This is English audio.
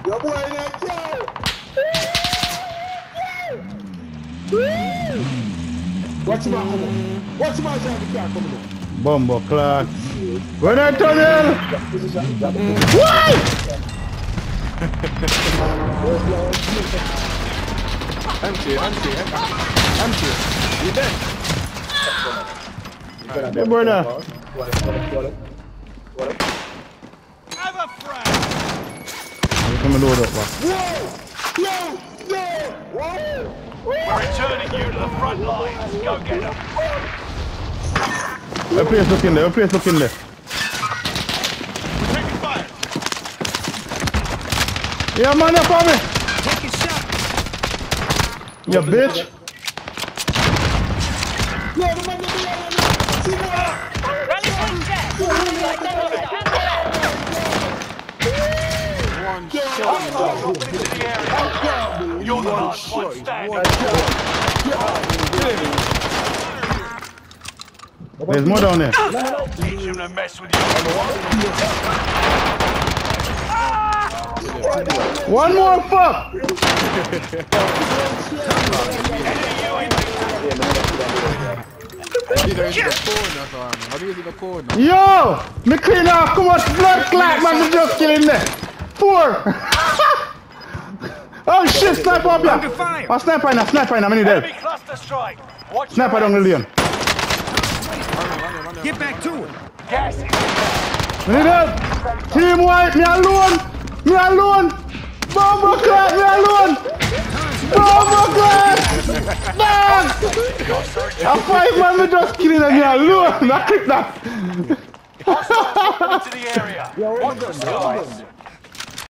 Your boy in that car. Watch him out, come on. Watch him out, the car coming on. Bumbo clock. When I tunnel. Why? Empty. You dead? Hey, brother. Have a friend. Come and load up, man. Whoa! We're returning you to the front lines. Go get them. A place looking there. We're taking fire. Yeah, man, you're coming. Take a shot. You bitch. One shot. You're the last one standing. There's more down there. Teach him to mess with you. One more fuck. How do you see the code now? Yo! Me clean off. Come on, blood clot, man. Me just killing there. 4. Oh shit, sniper up here. Oh, sniper in, I'm in Enemy there. cluster strike. Watch Sniper down the lane. Get back to it. Gas is Me there. Team white, me alone. Bomber clot, me alone. Bomber clot. Dog. A 5 man me just killing and me alone. I click that. hostile into the area. Watch the skies.